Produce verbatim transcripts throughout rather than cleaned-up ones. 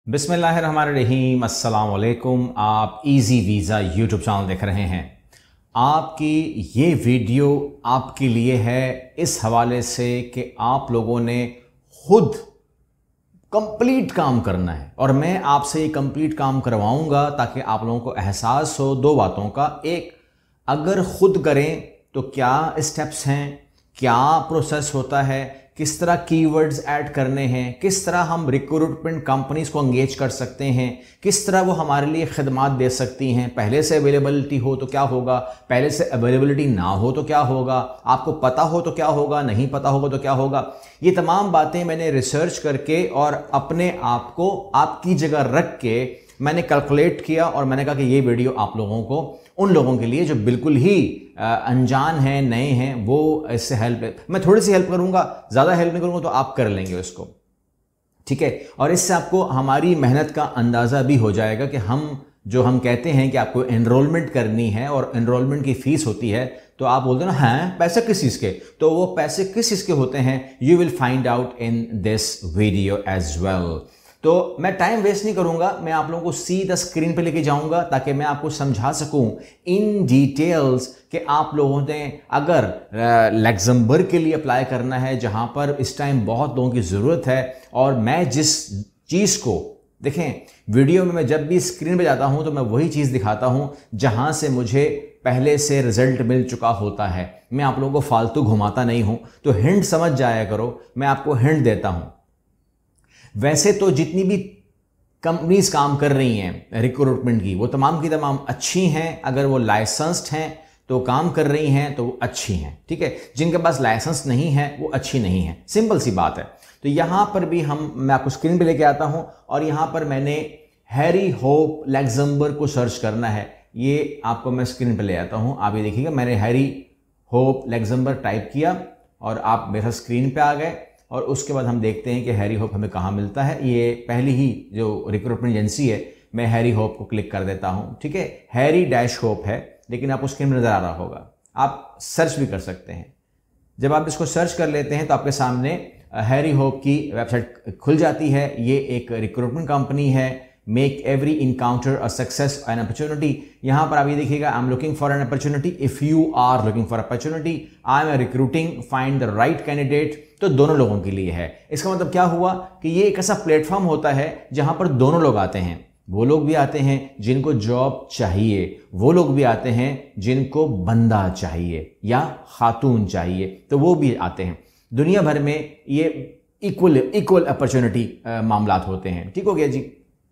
बिस्मिल्लाहिर्रहमानिर्रहीम, अस्सलाम वालेकुम। आप इजी वीज़ा यूट्यूब चैनल देख रहे हैं। आपकी ये वीडियो आपके लिए है इस हवाले से कि आप लोगों ने खुद कंप्लीट काम करना है और मैं आपसे ये कंप्लीट काम करवाऊंगा ताकि आप लोगों को एहसास हो दो बातों का। एक, अगर खुद करें तो क्या स्टेप्स हैं, क्या प्रोसेस होता है, किस तरह कीवर्ड्स ऐड करने हैं, किस तरह हम रिक्रूटमेंट कंपनीज को एंगेज कर सकते हैं, किस तरह वो हमारे लिए खिदमात दे सकती हैं। पहले से अवेलेबिलिटी हो तो क्या होगा, पहले से अवेलेबिलिटी ना हो तो क्या होगा, आपको पता हो तो क्या होगा, नहीं पता होगा तो क्या होगा। ये तमाम बातें मैंने रिसर्च करके और अपने आप को आपकी जगह रख के मैंने कैलकुलेट किया और मैंने कहा कि ये वीडियो आप लोगों को, उन लोगों के लिए जो बिल्कुल ही अनजान हैं, नए हैं, वो इससे हेल्प, मैं थोड़ी सी हेल्प करूंगा, ज़्यादा हेल्प नहीं करूंगा तो आप कर लेंगे उसको, ठीक है। और इससे आपको हमारी मेहनत का अंदाज़ा भी हो जाएगा कि हम जो हम कहते हैं कि आपको एनरोलमेंट करनी है और एनरोलमेंट की फ़ीस होती है, तो आप बोलते हो ना, हाँ पैसे किस चीज़ के, तो वो पैसे किस चीज़ के होते हैं, you will find out in this video as well. तो मैं टाइम वेस्ट नहीं करूंगा, मैं आप लोगों को सीधा स्क्रीन पे लेके जाऊंगा ताकि मैं आपको समझा सकूं इन डिटेल्स कि आप लोगों ने अगर लग्जमबर्ग के लिए अप्लाई करना है, जहां पर इस टाइम बहुत लोगों की ज़रूरत है। और मैं जिस चीज़ को, देखें वीडियो में मैं जब भी स्क्रीन पे जाता हूं तो मैं वही चीज़ दिखाता हूं जहां से मुझे पहले से रिजल्ट मिल चुका होता है। मैं आप लोगों को फालतू घुमाता नहीं हूं, तो हिंट समझ जाया करो, मैं आपको हिंट देता हूं। वैसे तो जितनी भी कंपनीज काम कर रही हैं रिक्रूटमेंट की, वो तमाम की तमाम अच्छी हैं। अगर वो लाइसेंस्ड हैं तो काम कर रही हैं तो वो अच्छी हैं, ठीक है। जिनके पास लाइसेंस नहीं है वो अच्छी नहीं है, सिंपल सी बात है। तो यहां पर भी हम, मैं आपको स्क्रीन पे लेके आता हूं और यहां पर मैंने हैरी होप लग्जमबर्ग को सर्च करना है। ये आपको मैं स्क्रीन पे ले आता हूं, आप ये देखिएगा, मैंने हैरी होप लग्जमबर्ग टाइप किया और आप मेरे स्क्रीन पे आ गए। और उसके बाद हम देखते हैं कि हैरी होप हमें कहाँ मिलता है। ये पहली ही जो रिक्रूटमेंट एजेंसी है, मैं हैरी होप को क्लिक कर देता हूँ, ठीक है। हैरी डैश होप है, लेकिन आपको स्क्रीन में नज़र आ रहा होगा, आप सर्च भी कर सकते हैं। जब आप इसको सर्च कर लेते हैं तो आपके सामने हैरी होप की वेबसाइट खुल जाती है। ये एक रिक्रूटमेंट कंपनी है। Make every encounter a success an opportunity. यहाँ पर आप ये देखिएगा, I am looking for an opportunity, if you are looking for opportunity, I am recruiting, find the right candidate. तो दोनों लोगों के लिए है। इसका मतलब क्या हुआ कि ये एक ऐसा प्लेटफॉर्म होता है जहां पर दोनों लोग आते हैं। वो लोग भी आते हैं जिनको जॉब चाहिए, वो लोग भी आते हैं जिनको बंदा चाहिए या खातून चाहिए, तो वो भी आते हैं। दुनिया भर में ये इक्वल इक्वल अपॉर्चुनिटी मामलात होते हैं, ठीक हो गया जी।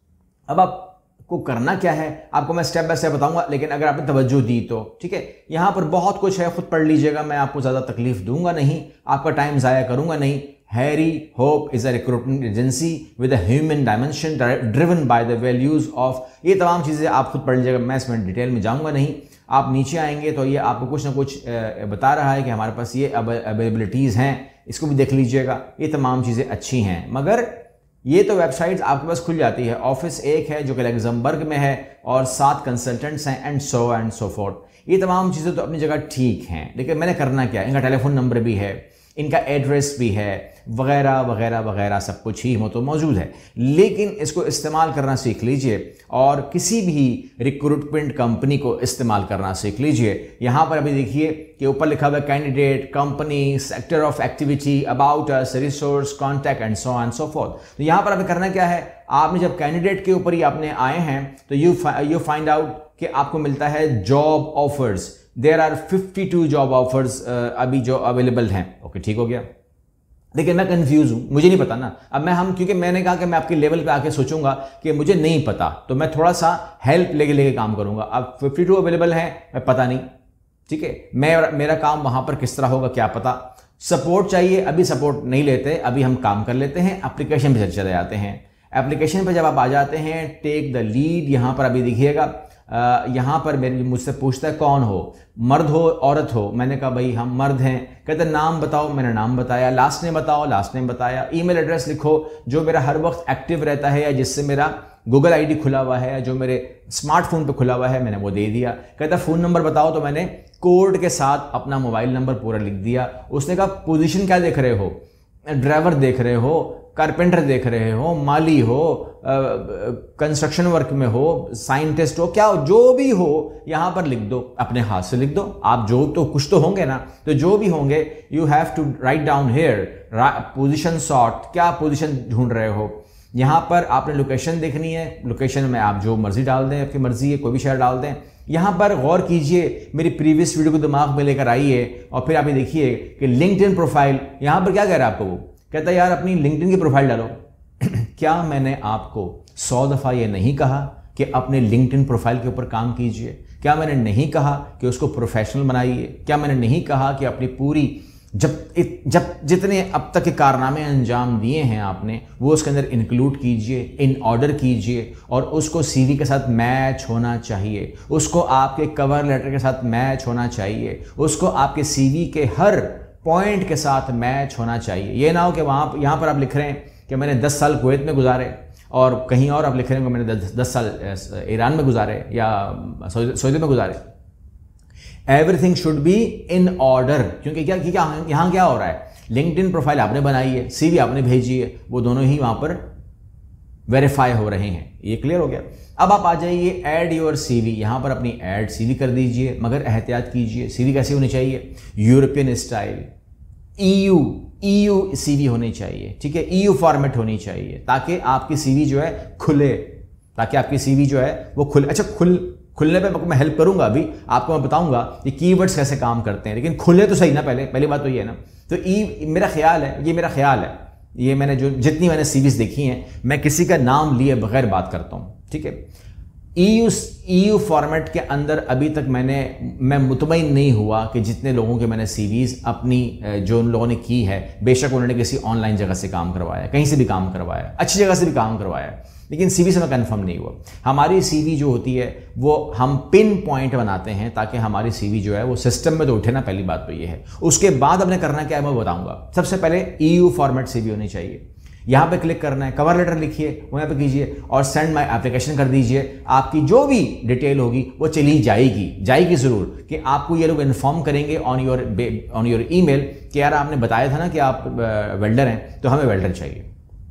अब आपको करना क्या है, आपको मैं स्टेप बाय स्टेप बताऊंगा, लेकिन अगर आपने तवज्जो दी तो ठीक है। यहां पर बहुत कुछ है, खुद पढ़ लीजिएगा, मैं आपको ज़्यादा तकलीफ दूंगा नहीं, आपका टाइम ज़ाया करूंगा नहीं। Harry Hope is a recruitment agency with a human dimension driven by the values of, ये तमाम चीज़ें आप खुद पढ़ लीजिएगा, मैं इसमें डिटेल में जाऊँगा नहीं। आप नीचे आएंगे तो ये आपको कुछ ना कुछ बता रहा है कि हमारे पास ये अवेलेबिलिटीज़ हैं, इसको भी देख लीजिएगा। ये तमाम चीज़ें अच्छी हैं, मगर ये तो वेबसाइट्स आपके पास खुल जाती है। ऑफिस एक है जो कि लग्जमबर्ग में है और सात कंसल्टेंट्स हैं and so and so forth. ये तमाम चीज़ें तो अपनी जगह ठीक हैं, लेकिन मैंने करना क्या, इनका टेलीफोन नंबर भी है, इनका एड्रेस भी है, वगैरह वगैरह वगैरह सब कुछ ही वो तो मौजूद है। लेकिन इसको इस्तेमाल करना सीख लीजिए और किसी भी रिक्रूटमेंट कंपनी को इस्तेमाल करना सीख लीजिए। यहाँ पर अभी देखिए कि ऊपर लिखा हुआ है candidate, company, sector of activity, about us, resource, contact and so and so forth. तो यहाँ पर अभी करना क्या है, आपने जब कैंडिडेट के ऊपर ही आपने आए हैं तो यू यू फाइंड आउट कि आपको मिलता है job offers. There are fifty two job offers अभी जो अवेलेबल हैं। ओके, ठीक हो गया। लेकिन मैं कंफ्यूज हूं, मुझे नहीं पता ना। अब मैं हम क्योंकि मैंने कहा कि मैं आपके लेवल पे आके सोचूंगा कि मुझे नहीं पता, तो मैं थोड़ा सा हेल्प लेके लेके काम करूंगा। अब फिफ्टी टू अवेलेबल है, मैं पता नहीं, ठीक है। मैं मेरा काम वहां पर किस तरह होगा क्या पता। सपोर्ट चाहिए, अभी सपोर्ट नहीं लेते, अभी हम काम कर लेते हैं। एप्लीकेशन पे चले जाते हैं। एप्लीकेशन पे जब आप आ जाते हैं, टेक द लीड, यहाँ पर अभी देखिएगा, यहाँ पर मेरे मुझसे पूछता है कौन हो, मर्द हो औरत हो। मैंने कहा भाई हम मर्द हैं। कहते नाम बताओ, मैंने नाम बताया। लास्ट नेम बताओ, लास्ट नेम बताया। ईमेल एड्रेस लिखो जो मेरा हर वक्त एक्टिव रहता है या जिससे मेरा गूगल आईडी खुला हुआ है, जो मेरे स्मार्टफोन पे खुला हुआ है, मैंने वो दे दिया। कहता फ़ोन नंबर बताओ, तो मैंने कोड के साथ अपना मोबाइल नंबर पूरा लिख दिया। उसने कहा पोजीशन क्या देख रहे हो, ड्राइवर देख रहे हो, कारपेंटर देख रहे हो, माली हो, कंस्ट्रक्शन वर्क में हो, साइंटिस्ट हो, क्या हो, जो भी हो यहां पर लिख दो, अपने हाथ से लिख दो। आप जो तो कुछ तो होंगे ना, तो जो भी होंगे you have to write down here position sort, क्या पोजीशन ढूंढ रहे हो। यहां पर आपने लोकेशन देखनी है, लोकेशन में आप जो मर्जी डाल दें, आपकी मर्जी है, कोई भी शहर डाल दें। यहां पर गौर कीजिए, मेरी प्रीवियस वीडियो को दिमाग में लेकर आइए और फिर आप ये देखिए कि लिंक्डइन प्रोफाइल, यहां पर क्या कह रहा है आपको, वो कहता है यार अपनी लिंक्डइन की प्रोफाइल डालो। क्या मैंने आपको सौ दफा ये नहीं कहा कि अपने लिंक्डइन प्रोफाइल के ऊपर काम कीजिए? क्या मैंने नहीं कहा कि उसको प्रोफेशनल बनाइए? क्या मैंने नहीं कहा कि अपनी पूरी जब जब जितने अब तक के कारनामे अंजाम दिए हैं आपने, वो उसके अंदर इंक्लूड कीजिए, इन ऑर्डर कीजिए, और उसको सीवी के साथ मैच होना चाहिए, उसको आपके कवर लेटर के साथ मैच होना चाहिए, उसको आपके सीवी के हर पॉइंट के साथ मैच होना चाहिए। ये ना हो कि वहाँ यहाँ पर आप लिख रहे हैं कि मैंने दस साल कुवैत में गुजारे और कहीं और आप लिख रहे हैं कि मैंने दस, दस साल ईरान में गुजारे या सऊदी में गुजारे। Everything should be in order, क्योंकि क्या क्या यहाँ क्या हो रहा है, लिंक्डइन प्रोफाइल आपने बनाई है, सीवी आपने भेजी है, वो दोनों ही वहाँ पर वेरीफाई हो रहे हैं। ये क्लियर हो गया। अब आप आ जाइए ऐड योर सीवी, यहां पर अपनी ऐड सीवी कर दीजिए, मगर एहतियात कीजिए, सीवी कैसी होनी चाहिए, European style, EU EU CV होनी चाहिए, ठीक है, ईयू फॉर्मेट होनी चाहिए, ताकि आपकी सीवी जो है खुले, ताकि आपकी सीवी जो है वो खुले। अच्छा, खुल खुलने पे मैं हेल्प करूंगा, अभी आपको मैं बताऊंगा ये कीवर्ड्स कैसे काम करते हैं, लेकिन खुले तो सही ना, पहले पहली बात तो ये है ना। तो ई मेरा ख्याल है, ये मेरा ख्याल है, ये मैंने जो जितनी मैंने सीरीज देखी हैं, मैं किसी का नाम लिए बगैर बात करता हूं, ठीक है। ईयू ईयू फॉर्मेट के अंदर अभी तक मैंने मैं मुतमईन नहीं हुआ कि जितने लोगों के मैंने सीवीज अपनी जो उन लोगों ने की है, बेशक उन्होंने किसी ऑनलाइन जगह से काम करवाया, कहीं से भी काम करवाया, अच्छी जगह से भी काम करवाया, लेकिन सीवी से मैं कंफर्म नहीं हुआ। हमारी सीवी जो होती है वो हम पिन पॉइंट बनाते हैं ताकि हमारी सीवी जो है वो सिस्टम में तो उठे ना, पहली बात तो ये है। उसके बाद हमने करना क्या है मैं बताऊंगा। सबसे पहले ईयू फॉर्मेट सीवी होनी चाहिए, यहां पे क्लिक करना है, कवर लेटर लिखिए, वहां पे कीजिए और सेंड माय एप्लीकेशन कर दीजिए। आपकी जो भी डिटेल होगी वो चली जाएगी जाएगी जरूर, कि आपको ये लोग इन्फॉर्म करेंगे on your on your email कि यार आपने बताया था ना कि आप वेल्डर हैं, तो हमें वेल्डर चाहिए,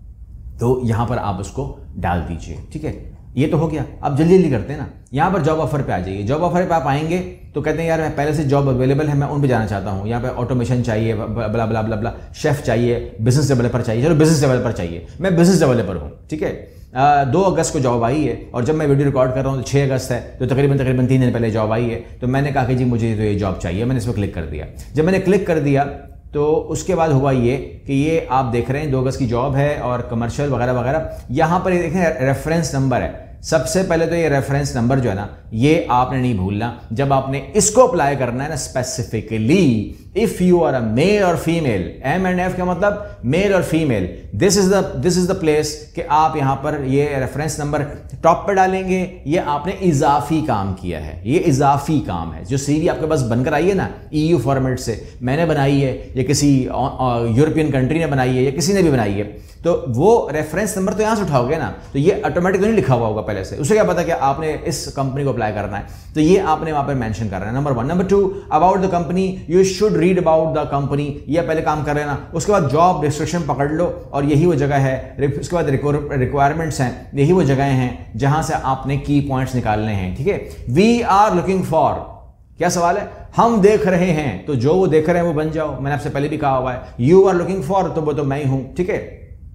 तो यहां पर आप उसको डाल दीजिए, ठीक है। ये तो हो गया। अब जल्दी जल्दी करते हैं ना, यहाँ पर जॉब ऑफर पे आ जाइए। जॉब ऑफर पे आप आएंगे तो कहते हैं यार मैं पहले से जॉब अवेलेबल है, मैं उन पे जाना चाहता हूँ, यहाँ पे ऑटोमेशन चाहिए, बला बला बला बला, शेफ चाहिए, बिजनेस डेवलपर चाहिए, चलो बिजनेस डेवलपर चाहिए, मैं बिजनेस डेवलपर हूँ, ठीक है। दो अगस्त को जॉब आई है और जब मैं वीडियो रिकॉर्ड कर रहा हूँ तो छः अगस्त है, तो तकरीबन तकरीबन तीन दिन पहले जॉब आई है। तो मैंने कहा कि जी मुझे तो ये जॉब चाहिए, मैंने इस पर क्लिक कर दिया। जब मैंने क्लिक कर दिया तो उसके बाद हुआ ये कि ये आप देख रहे हैं दो अगस्त की जॉब है और कमर्शियल वगैरह वगैरह। यहाँ पर ये देखें रेफरेंस नंबर है। सबसे पहले तो ये रेफरेंस नंबर जो है ना, ये आपने नहीं भूलना जब आपने इसको अप्लाई करना है ना, specifically if you are a male और फीमेल, एम एंड एफ का मतलब मेल और female, this is the this is the place कि आप यहां पर ये रेफरेंस नंबर टॉप पे डालेंगे। ये आपने इजाफी काम किया है, ये इजाफी काम है। जो सीवी आपके पास बनकर आई है ना ईयू फॉर्मेट से, मैंने बनाई है या किसी यूरोपियन कंट्री ने बनाई है या किसी ने भी बनाई है, तो वो रेफरेंस नंबर तो यहां से उठाओगे ना, तो ये ऑटोमेटिक नहीं लिखा हुआ होगा पहले से। उसे क्या पता कि आपने इस कंपनी को अप्लाई करना है, तो ये आपने वहां पर मेंशन करना है, number one. Number two, about the company, you should read about the company, ये पहले काम कर लेना। उसके बाद जॉब डिस्क्रिप्शन पकड़ लो और यही वो जगह है। उसके बाद रिक्वायरमेंट्स हैं, यही वो जगह हैं जहां से आपने की पॉइंट्स निकालने हैं, ठीक है। वी आर लुकिंग फॉर, क्या सवाल है, हम देख रहे हैं, तो जो वो देख रहे हैं वो बन जाओ। मैंने आपसे पहले भी कहा हुआ है, यू आर लुकिंग फॉर, तो वो तो मैं ही हूं, ठीक है।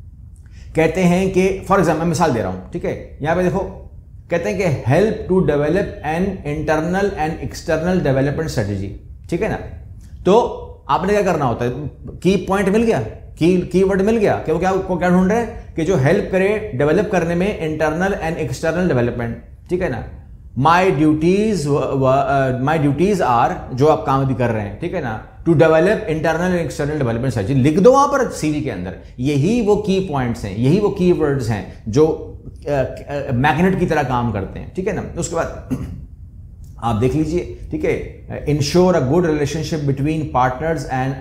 कहते हैं कि फॉर एग्जाम्पल मैं मिसाल दे रहा हूं, ठीक है, यहां पे देखो कहते हैं कि help to develop an internal and external development strategy, ठीक है ना। तो आपने क्या करना होता है, की पॉइंट मिल गया, की कीवर्ड मिल गया कि वो क्या को क्या ढूंढ रहे हैं कि जो हेल्प करे डेवलप करने में इंटरनल एंड एक्सटर्नल डेवलपमेंट, ठीक है ना। My duties my duties are, जो आप काम भी कर रहे हैं, ठीक है ना, to develop internal and external development strategy, लिख दो वहां पर सीवी के अंदर। यही वो की पॉइंट्स हैं, यही वो कीवर्ड्स हैं जो मैग्नेट की तरह काम करते हैं, ठीक है ना। उसके बाद आप देख लीजिए, ठीक है, ensure a good relationship between partners and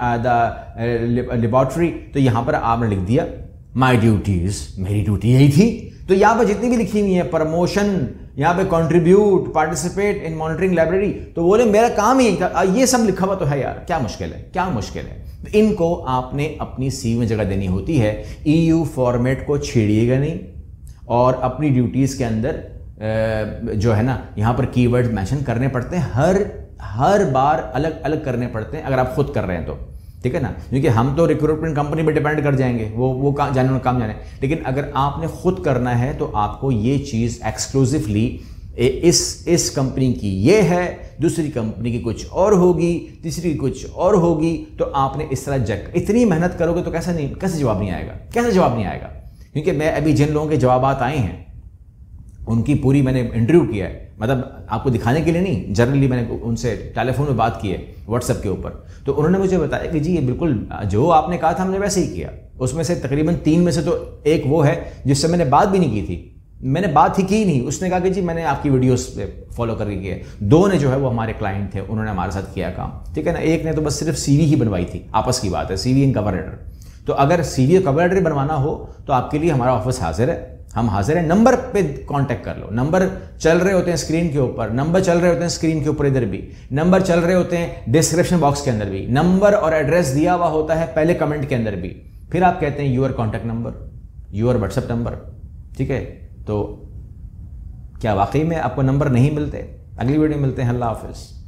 the laboratory, तो यहां पर आपने लिख दिया माई ड्यूटीज, मेरी ड्यूटी यही थी। तो यहां पर जितनी भी लिखी हुई है प्रमोशन यहाँ पे contribute, participate in monitoring library, तो बोले मेरा काम ही था, ये सब लिखा हुआ तो है यार, क्या मुश्किल है, क्या मुश्किल है। इनको आपने अपनी सीवी में जगह देनी होती है। ईयू फॉर्मेट को छेड़िएगा नहीं और अपनी ड्यूटीज़ के अंदर जो है ना, यहाँ पर कीवर्ड मेंशन करने पड़ते हैं, हर हर बार अलग अलग करने पड़ते हैं अगर आप खुद कर रहे हैं तो, ठीक है ना, क्योंकि हम तो रिक्रूटमेंट कंपनी पे डिपेंड कर जाएंगे, वो वो काम जाने काम जाने। लेकिन अगर आपने खुद करना है तो आपको ये चीज़ एक्सक्लूसिवली इस इस कंपनी की ये है, दूसरी कंपनी की कुछ और होगी, तीसरी की कुछ और होगी, तो आपने इस तरह जग इतनी मेहनत करोगे तो कैसे नहीं कैसे जवाब नहीं आएगा, कैसे जवाब नहीं आएगा। क्योंकि मैं अभी जिन लोगों के जवाब आए हैं उनकी पूरी मैंने इंटरव्यू किया है, मतलब आपको दिखाने के लिए नहीं, जनरली मैंने उनसे टेलीफोन में बात की है व्हाट्सएप के ऊपर, तो उन्होंने मुझे बताया कि जी ये बिल्कुल जो आपने कहा था हमने वैसे ही किया। उसमें से तकरीबन तीन में से तो एक वो है जिससे मैंने बात भी नहीं की थी, मैंने बात ही की नहीं, उसने कहा कि जी मैंने आपकी वीडियोस पे फॉलो करके किया। दो ने जो है वो हमारे क्लाइंट थे, उन्होंने हमारे साथ किया काम, ठीक है ना। एक ने तो बस सिर्फ सीवी ही बनवाई थी, आपस की बात है, सीवी एंड कवर लेटर। तो अगर सीवी और कवर लेटर बनवाना हो तो आपके लिए हमारा ऑफिस हाजिर है, हम हाजिर हैं। नंबर पे कांटेक्ट कर लो, नंबर चल रहे होते हैं स्क्रीन के ऊपर, नंबर चल रहे होते हैं स्क्रीन के ऊपर, इधर भी नंबर चल रहे होते हैं, डिस्क्रिप्शन बॉक्स के अंदर भी नंबर और एड्रेस दिया हुआ होता है, पहले कमेंट के अंदर भी। फिर आप कहते हैं your contact number, your WhatsApp number, ठीक है। तो क्या वाकई में आपको नंबर नहीं मिलते? अगली वीडियो में मिलते हैं, अल्लाह हाफिज़।